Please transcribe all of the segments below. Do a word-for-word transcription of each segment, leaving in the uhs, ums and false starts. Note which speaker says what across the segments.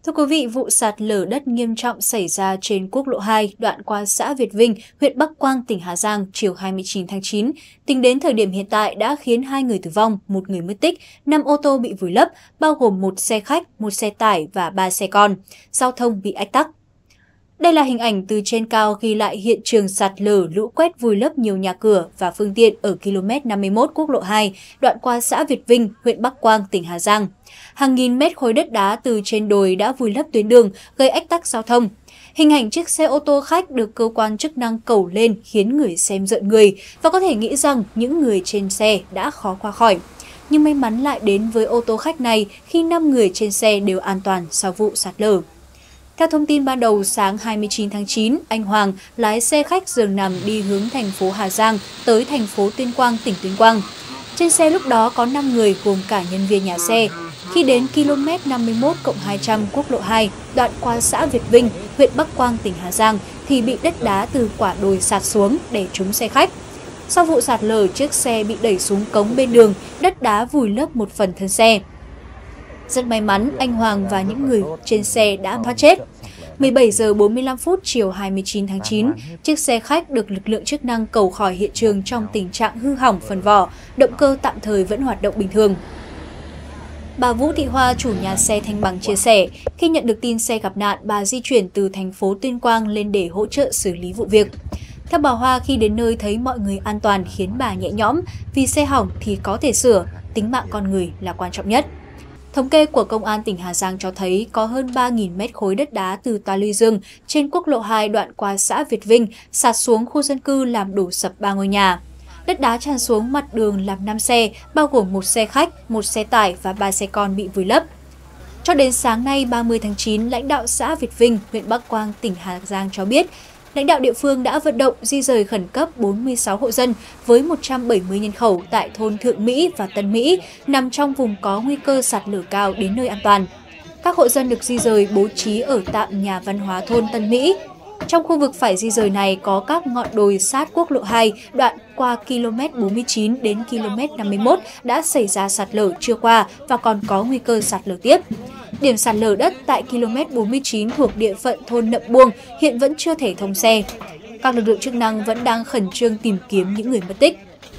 Speaker 1: Thưa quý vị, vụ sạt lở đất nghiêm trọng xảy ra trên quốc lộ hai đoạn qua xã Việt Vinh, huyện Bắc Quang, tỉnh Hà Giang chiều hai mươi chín tháng chín. Tính đến thời điểm hiện tại đã khiến hai người tử vong, một người mất tích, năm ô tô bị vùi lấp, bao gồm một xe khách, một xe tải và ba xe con. Giao thông bị ách tắc. Đây là hình ảnh từ trên cao ghi lại hiện trường sạt lở lũ quét vùi lấp nhiều nhà cửa và phương tiện ở ki lô mét năm mươi mốt quốc lộ hai, đoạn qua xã Việt Vinh, huyện Bắc Quang, tỉnh Hà Giang. Hàng nghìn mét khối đất đá từ trên đồi đã vùi lấp tuyến đường, gây ách tắc giao thông. Hình ảnh chiếc xe ô tô khách được cơ quan chức năng cẩu lên khiến người xem rợn người và có thể nghĩ rằng những người trên xe đã khó qua khỏi. Nhưng may mắn lại đến với ô tô khách này khi năm người trên xe đều an toàn sau vụ sạt lở. Theo thông tin ban đầu, sáng hai mươi chín tháng chín, anh Hoàng lái xe khách giường nằm đi hướng thành phố Hà Giang tới thành phố Tuyên Quang, tỉnh Tuyên Quang. Trên xe lúc đó có năm người gồm cả nhân viên nhà xe. Khi đến ki lô mét năm mươi mốt cộng hai trăm quốc lộ hai, đoạn qua xã Việt Vinh, huyện Bắc Quang, tỉnh Hà Giang thì bị đất đá từ quả đồi sạt xuống để trúng xe khách. Sau vụ sạt lở, chiếc xe bị đẩy xuống cống bên đường, đất đá vùi lấp một phần thân xe. Rất may mắn, anh Hoàng và những người trên xe đã thoát chết. mười bảy giờ bốn mươi lăm phút chiều hai mươi chín tháng chín, chiếc xe khách được lực lượng chức năng cẩu khỏi hiện trường trong tình trạng hư hỏng phần vỏ, động cơ tạm thời vẫn hoạt động bình thường. Bà Vũ Thị Hoa, chủ nhà xe Thanh Bằng chia sẻ, khi nhận được tin xe gặp nạn, bà di chuyển từ thành phố Tuyên Quang lên để hỗ trợ xử lý vụ việc. Theo bà Hoa, khi đến nơi thấy mọi người an toàn khiến bà nhẹ nhõm, vì xe hỏng thì có thể sửa, tính mạng con người là quan trọng nhất. Thống kê của Công an tỉnh Hà Giang cho thấy có hơn ba nghìn mét khối đất đá từ ta luy dương trên quốc lộ hai đoạn qua xã Việt Vinh sạt xuống khu dân cư làm đổ sập ba ngôi nhà. Đất đá tràn xuống mặt đường làm năm xe, bao gồm một xe khách, một xe tải và ba xe con bị vùi lấp. Cho đến sáng nay ba mươi tháng chín, lãnh đạo xã Việt Vinh, huyện Bắc Quang, tỉnh Hà Giang cho biết, lãnh đạo địa phương đã vận động di rời khẩn cấp bốn mươi sáu hộ dân với một trăm bảy mươi nhân khẩu tại thôn Thượng Mỹ và Tân Mỹ nằm trong vùng có nguy cơ sạt lở cao đến nơi an toàn. Các hộ dân được di rời bố trí ở tạm nhà văn hóa thôn Tân Mỹ. Trong khu vực phải di rời này có các ngọn đồi sát quốc lộ hai đoạn qua ki lô mét bốn mươi chín đến ki lô mét năm mươi mốt đã xảy ra sạt lở trưa qua và còn có nguy cơ sạt lở tiếp. Điểm sạt lở đất tại ki lô mét bốn mươi chín thuộc địa phận thôn Nậm Buông hiện vẫn chưa thể thông xe. Các lực lượng chức năng vẫn đang khẩn trương tìm kiếm những người mất tích.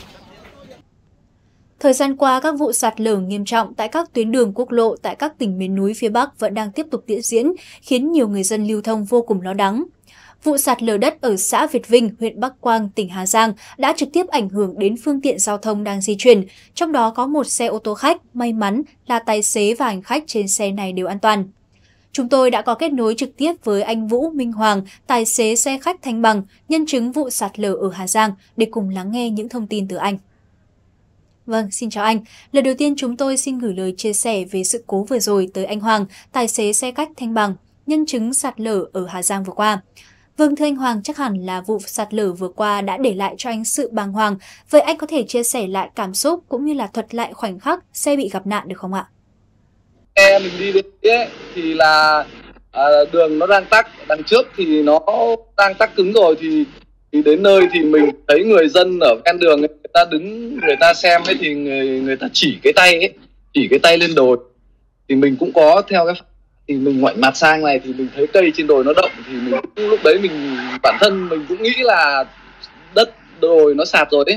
Speaker 1: Thời gian qua, các vụ sạt lở nghiêm trọng tại các tuyến đường quốc lộ tại các tỉnh miền núi phía Bắc vẫn đang tiếp tục diễn diễn, khiến nhiều người dân lưu thông vô cùng lo lắng. Vụ sạt lở đất ở xã Việt Vinh, huyện Bắc Quang, tỉnh Hà Giang đã trực tiếp ảnh hưởng đến phương tiện giao thông đang di chuyển, trong đó có một xe ô tô khách, may mắn là tài xế và hành khách trên xe này đều an toàn. Chúng tôi đã có kết nối trực tiếp với anh Vũ Minh Hoàng, tài xế xe khách Thanh Bằng, nhân chứng vụ sạt lở ở Hà Giang để cùng lắng nghe những thông tin từ anh. Vâng, xin chào anh. Lần đầu tiên chúng tôi xin gửi lời chia sẻ về sự cố vừa rồi tới anh Hoàng, tài xế xe khách Thanh Bằng, nhân chứng sạt lở ở Hà Giang vừa qua. Vâng, thưa anh Hoàng, chắc hẳn là vụ sạt lở vừa qua đã để lại cho anh sự bàng hoàng. Vậy anh có thể chia sẻ lại cảm xúc cũng như là thuật lại khoảnh khắc xe bị gặp nạn được không ạ?
Speaker 2: Xe mình đi đến ấy, thì là à, đường nó đang tắc, đằng trước thì nó đang tắc cứng rồi thì, thì đến nơi thì mình thấy người dân ở ven đường ấy, người ta đứng, người ta xem ấy thì người người ta chỉ cái tay ấy, chỉ cái tay lên đồi thì mình cũng có theo cái thì mình ngoảnh mặt sang này thì mình thấy cây trên đồi nó động thì mình cũng, lúc đấy mình bản thân mình cũng nghĩ là đất đồi nó sạt rồi đấy,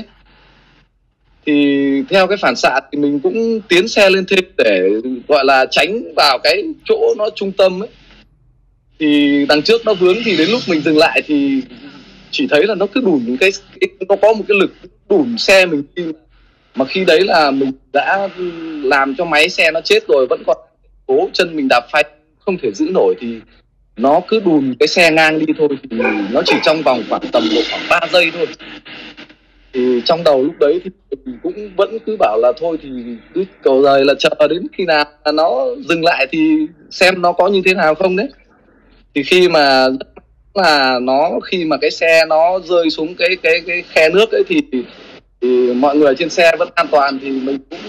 Speaker 2: thì theo cái phản xạ thì mình cũng tiến xe lên thêm để gọi là tránh vào cái chỗ nó trung tâm ấy. Thì đằng trước nó vướng thì đến lúc mình dừng lại thì chỉ thấy là nó cứ đủn cái, cái nó có một cái lực đủn xe mình đi, mà khi đấy là mình đã làm cho máy xe nó chết rồi, vẫn còn cố chân mình đạp phanh không thể giữ nổi thì nó cứ đùn cái xe ngang đi thôi, thì nó chỉ trong vòng khoảng tầm một khoảng ba giây thôi. Thì trong đầu lúc đấy thì mình cũng vẫn cứ bảo là thôi thì cứ cầu rời là chờ đến khi nào nó dừng lại thì xem nó có như thế nào không đấy. Thì khi mà là nó khi mà cái xe nó rơi xuống cái cái cái khe nước ấy thì, thì mọi người trên xe vẫn an toàn, thì mình cũng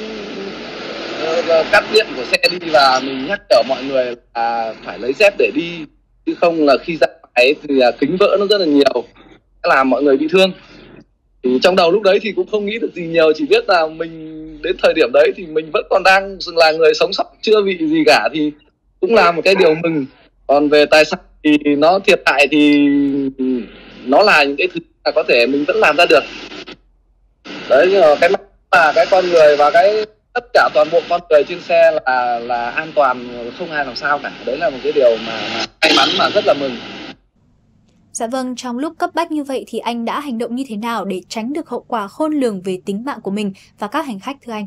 Speaker 2: uh, cắt điện của xe đi và mình nhắc nhở mọi người là phải lấy dép để đi, chứ không là khi ra ngoài thì kính vỡ nó rất là nhiều, làm mọi người bị thương. Thì trong đầu lúc đấy thì cũng không nghĩ được gì nhiều, chỉ biết là mình đến thời điểm đấy thì mình vẫn còn đang là người sống sót chưa bị gì cả, thì cũng là một cái điều mừng. Còn về tài sản thì nó thiệt hại thì nó là những cái thứ mà có thể mình vẫn làm ra được. Đấy, nhưng mà cái mà cái con người và cái tất cả toàn bộ con người trên xe là là an toàn, không ai làm sao cả. Đấy là một cái điều mà, mà may mắn mà rất là mừng.
Speaker 1: Dạ vâng, trong lúc cấp bách như vậy thì anh đã hành động như thế nào để tránh được hậu quả khôn lường về tính mạng của mình và các hành khách thưa anh?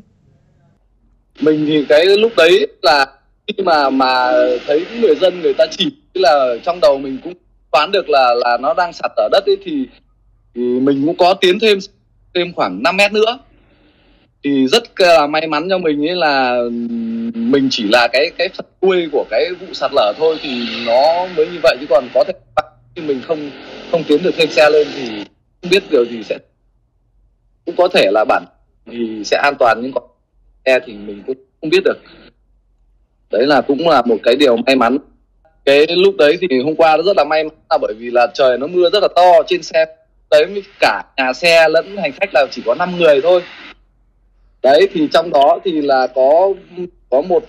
Speaker 2: Mình thì cái lúc đấy là khi mà mà thấy người dân người ta chỉ là trong đầu mình cũng đoán được là là nó đang sạt lở đất ấy, thì, thì mình cũng có tiến thêm thêm khoảng năm mét nữa. Thì rất là may mắn cho mình ấy là mình chỉ là cái cái phần đuôi của cái vụ sạt lở thôi, thì nó mới như vậy, chứ còn có thể khi mình không không tiến được thêm xe lên thì không biết điều gì sẽ, cũng có thể là bản thì sẽ an toàn, nhưng còn xe thì mình cũng không biết được. Đấy là cũng là một cái điều may mắn. Cái lúc đấy thì hôm qua nó rất là may mắn là bởi vì là trời nó mưa rất là to, trên xe đấy với cả nhà xe lẫn hành khách là chỉ có năm người thôi. Đấy thì trong đó thì là có có một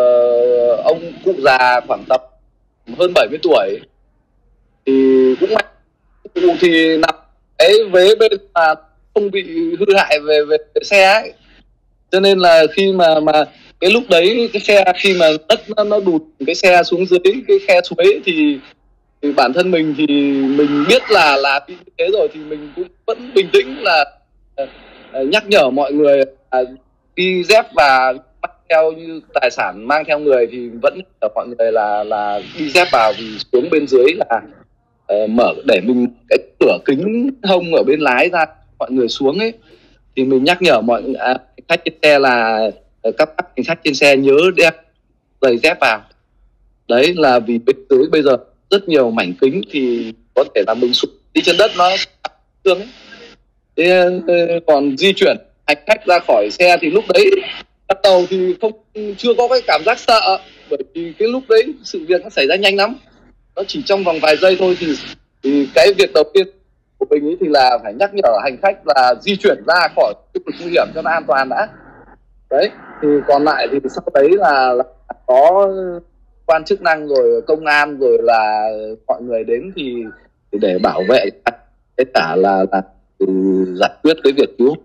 Speaker 2: uh, ông cụ già khoảng tầm hơn bảy mươi tuổi, thì cũng may cụ thì nằm cái vế bên mà không bị hư hại về về, về xe ấy, cho nên là khi mà mà cái lúc đấy cái xe khi mà đất nó, nó đụt cái xe xuống dưới cái khe suối ấy, thì, thì bản thân mình thì mình biết là là như thế rồi, thì mình cũng vẫn bình tĩnh là uh, nhắc nhở mọi người uh, đi dép và mang theo như tài sản mang theo người thì vẫn nhắc mọi người là là đi dép vào, vì xuống bên dưới là uh, mở để mình cái cửa kính hông ở bên lái ra mọi người xuống ấy, thì mình nhắc nhở mọi à, khách trên xe là các hành khách trên xe nhớ đeo giày dép vào. Đấy là vì bên dưới bây giờ rất nhiều mảnh kính thì có thể là mình xuống đi trên đất nó thương ấy. Thế, còn di chuyển hành khách ra khỏi xe thì lúc đấy bắt đầu thì không chưa có cái cảm giác sợ, bởi vì cái lúc đấy sự việc nó xảy ra nhanh lắm, nó chỉ trong vòng vài giây thôi. Thì, thì cái việc đầu tiên của mình ấy thì là phải nhắc nhở hành khách là di chuyển ra khỏi khu vực nguy hiểm cho nó an toàn đã. Đấy thì còn lại thì sau đấy là, là có quan chức năng rồi công an rồi là mọi người đến thì, thì để bảo vệ cái cả là, là giải quyết cái việc cứu.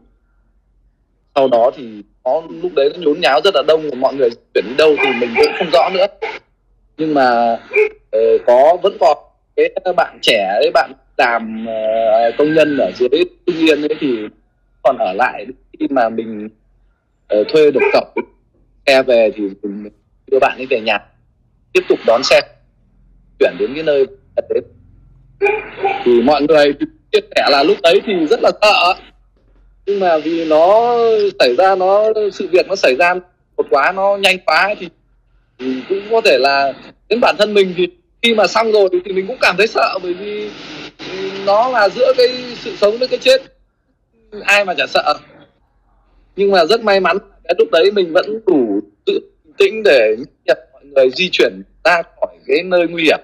Speaker 2: Sau đó thì có lúc đấy nó nhốn nháo rất là đông, mọi người chuyển đi đâu thì mình cũng không rõ nữa, nhưng mà uh, có vẫn còn cái bạn trẻ ấy, bạn làm uh, công nhân ở dưới Hưng Yên ấy thì còn ở lại khi mà mình uh, thuê được cọc xe về thì mình đưa bạn ấy về nhà tiếp tục đón xe chuyển đến cái nơi đến. Thì mọi người chia sẻ là lúc đấy thì rất là sợ, nhưng mà vì nó xảy ra nó sự việc nó xảy ra một quá, nó nhanh quá thì, thì cũng có thể là đến bản thân mình thì khi mà xong rồi thì mình cũng cảm thấy sợ, bởi vì nó là giữa cái sự sống với cái chết, ai mà chả sợ. Nhưng mà rất may mắn cái lúc đấy mình vẫn đủ tự bình tĩnh để nhắc mọi người di chuyển ra khỏi cái nơi nguy hiểm.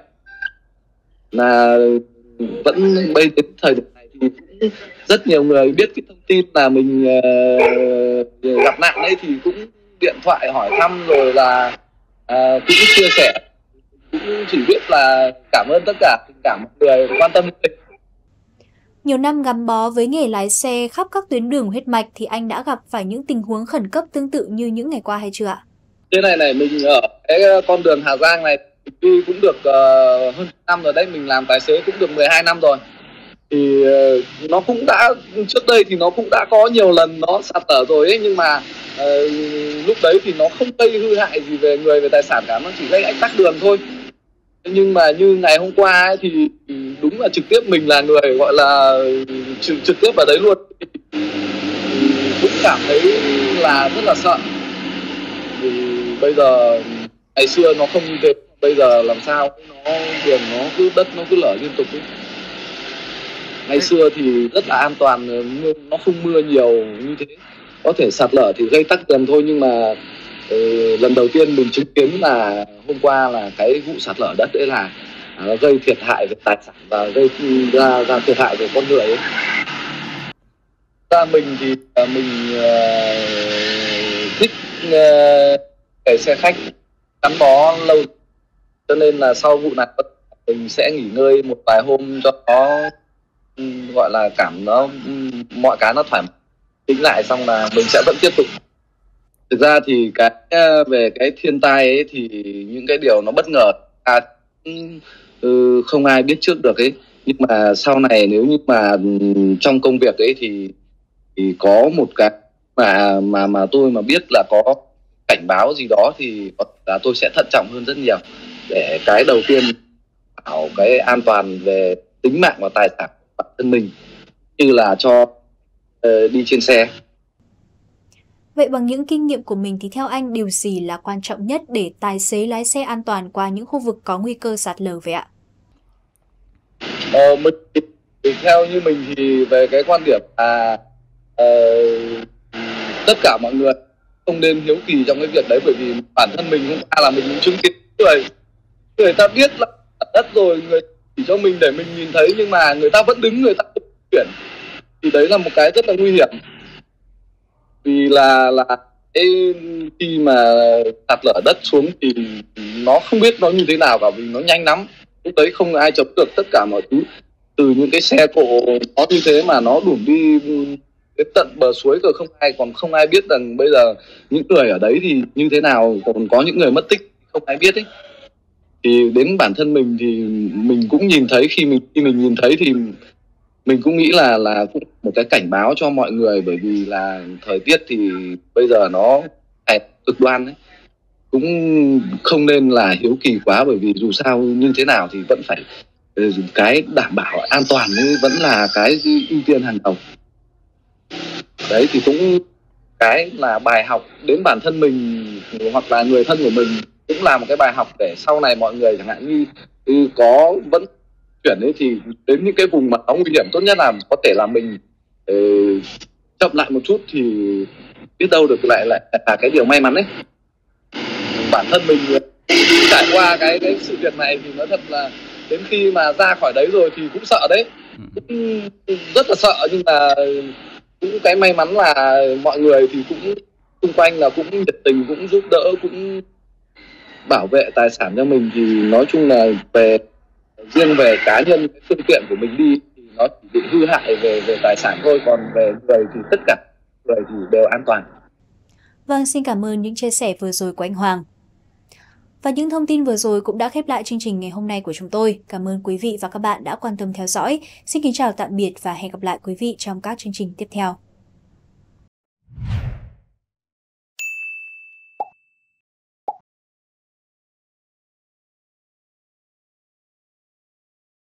Speaker 2: Là vẫn bây đến thời điểm này thì cũng rất nhiều người biết cái thông tin là mình uh, gặp nạn ấy thì cũng điện thoại hỏi thăm rồi là uh, cũng chia sẻ, cũng chỉ biết là cảm ơn tất cả tình cảm mọi người quan tâm đến.
Speaker 1: Nhiều năm gắn bó với nghề lái xe khắp các tuyến đường huyết mạch thì anh đã gặp phải những tình huống khẩn cấp tương tự như những ngày qua hay chưa ạ?
Speaker 2: Thế này này, mình ở cái con đường Hà Giang này đi cũng được uh, hơn năm rồi đấy, mình làm tài xế cũng được mười hai năm rồi. Thì uh, nó cũng đã, trước đây thì nó cũng đã có nhiều lần nó sạt lở rồi ấy, nhưng mà uh, lúc đấy thì nó không gây hư hại gì về người về tài sản cả, nó chỉ gây ách tắc đường thôi. Nhưng mà như ngày hôm qua ấy, thì đúng là trực tiếp mình là người gọi là trực, trực tiếp vào đấy luôn, cũng cảm thấy là rất là sợ. Vì bây giờ ngày xưa nó không như thế, bây giờ làm sao nó đường nó cứ đất nó cứ lở liên tục ấy. Ngày xưa thì rất là an toàn, nó không mưa nhiều như thế, có thể sạt lở thì gây tắc đường thôi, nhưng mà ừ, lần đầu tiên mình chứng kiến là hôm qua là cái vụ sạt lở đất đấy là nó gây thiệt hại về tài sản và gây ra, ra thiệt hại về con người ấy. Ra mình thì mình uh, thích uh, cái xe khách gắn bó lâu, cho nên là sau vụ này mình sẽ nghỉ ngơi một vài hôm cho nó ừm, gọi là cảm nó ừm, mọi cái nó thoải mái tính lại, xong là mình sẽ vẫn tiếp tục. Thực ra thì cái ờ, về cái thiên tai ấy thì những cái điều nó bất ngờ à, ừ, không ai biết trước được ấy, nhưng mà sau này nếu như mà ừm, trong công việc ấy thì thì có một cái mà mà mà tôi mà biết là có cảnh báo gì đó thì có thể là tôi sẽ thận trọng hơn rất nhiều, để cái đầu tiên bảo cái an toàn về tính mạng và tài sản của bản thân mình, như là cho ờ, đi trên xe.
Speaker 1: Vậy bằng những kinh nghiệm của mình thì theo anh điều gì là quan trọng nhất để tài xế lái xe an toàn qua những khu vực có nguy cơ sạt lở vậy ạ?
Speaker 2: Ờ, mình thì theo như mình thì về cái quan điểm là ờ, tất cả mọi người không nên hiếu kỳ trong cái việc đấy, bởi vì bản thân mình cũng là mình cũng chứng kiến người người ta biết là đất rồi, người chỉ cho mình để mình nhìn thấy, nhưng mà người ta vẫn đứng, người ta không chuyển, thì đấy là một cái rất là nguy hiểm. Vì là là cái khi mà sạt lở đất xuống thì nó không biết nó như thế nào cả, vì nó nhanh lắm, lúc đấy không ai chống được tất cả mọi thứ, từ những cái xe cộ nó như thế mà nó đủn đi đến tận bờ suối rồi, không ai còn không ai biết rằng bây giờ những người ở đấy thì như thế nào, còn có những người mất tích không ai biết ấy. Thì đến bản thân mình thì mình cũng nhìn thấy, khi mình khi mình nhìn thấy thì mình cũng nghĩ là là cũng một cái cảnh báo cho mọi người, bởi vì là thời tiết thì bây giờ nó hay cực đoan ấy, cũng không nên là hiếu kỳ quá, bởi vì dù sao như thế nào thì vẫn phải ừ, cái đảm bảo an toàn ấy vẫn là cái ưu tiên hàng đầu. Đấy thì cũng cái là bài học đến bản thân mình hoặc là người thân của mình, cũng là một cái bài học để sau này mọi người chẳng hạn như ừ, có vẫn chuyển ấy, thì đến những cái vùng mà nó nguy hiểm, tốt nhất là có thể là mình ừ, chậm lại một chút, thì biết đâu được lại lại là cái điều may mắn đấy. Bản thân mình trải qua cái cái sự việc này thì nói thật là đến khi mà ra khỏi đấy rồi thì cũng sợ đấy, cũng rất là sợ, nhưng mà cũng cái may mắn là mọi người thì cũng xung quanh là cũng nhiệt tình, cũng giúp đỡ, cũng bảo vệ tài sản cho mình. Thì nói chung là về riêng về cá nhân cái phương tiện của mình đi thì nó chỉ bị hư hại về về tài sản thôi, còn về người thì tất cả người thì đều an toàn.
Speaker 1: Vâng, xin cảm ơn những chia sẻ vừa rồi của anh Hoàng. Và những thông tin vừa rồi cũng đã khép lại chương trình ngày hôm nay của chúng tôi. Cảm ơn quý vị và các bạn đã quan tâm theo dõi. Xin kính chào tạm biệt và hẹn gặp lại quý vị trong các chương trình tiếp theo.